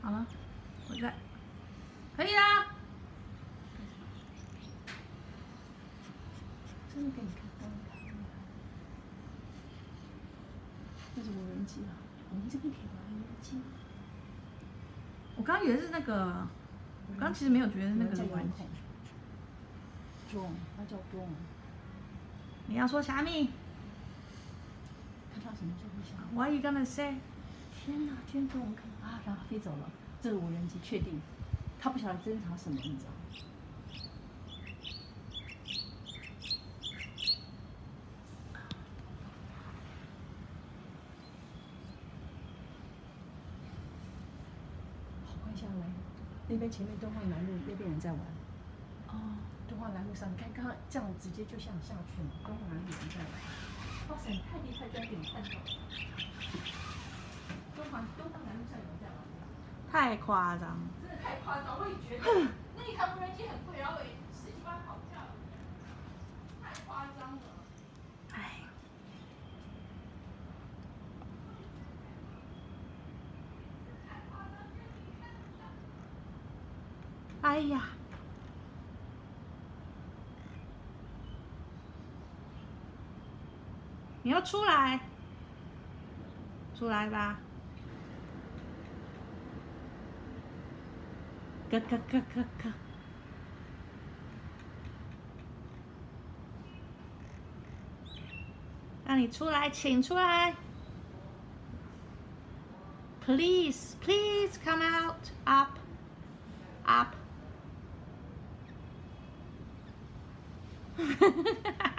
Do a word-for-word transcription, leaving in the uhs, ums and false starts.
好了，我在，可以啦。 真的给你看，刚刚看，这是无人机啊！我们这边可以玩无人机。 我刚刚以为是那个，我刚其实没有觉得那个是无人机。 drone，它叫 drone。 你要说虾米？ 看它什么时候会响 ？What are you gonna say？ 天哪，居然给我们看啊！然后它飞走了，这是无人机，确定。他不晓得侦查什么，你知道吗？好，快下来。那边前面敦化南路那边人在玩。哦，敦化南路上，你看刚刚这样直接就像下去了。敦化南路人在玩。哇塞，太厉害，居然给你看到。敦化敦化南路上有人在玩。 太夸张。 真的太夸张，我也觉得。那一台无人机很贵，然后十几万跑价，太夸张了。 哎。哎呀！你要出来，出来吧！咯咯咯咯咯！让你出来，请出来 ！Please, please come out, up, up.